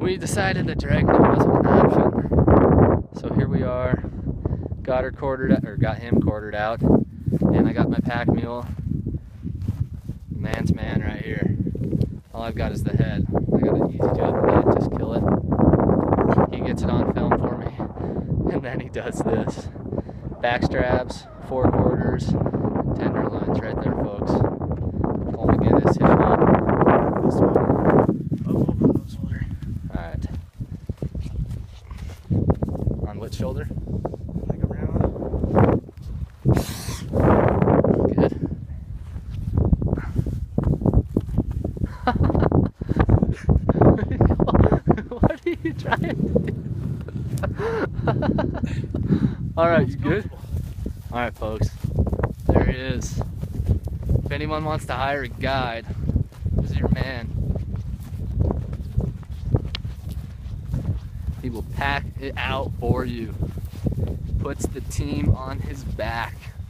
we decided that dragging it wasn't an option. So here we are. Got him quartered out, and I got my pack mule. Man's man right here. All I've got is the head. I got an easy job with that, just kill it. He gets it on film for me, and then he does this. Back straps, 4 quarters, tenderloins right there, folks. Old McGinnis, hit him up. This one. Over on the shoulder. Alright. On which shoulder? Like around. Good. What are you trying to do? Alright, you good? Alright, folks. There he is. If anyone wants to hire a guide, this is your man. He will pack it out for you. Puts the team on his back.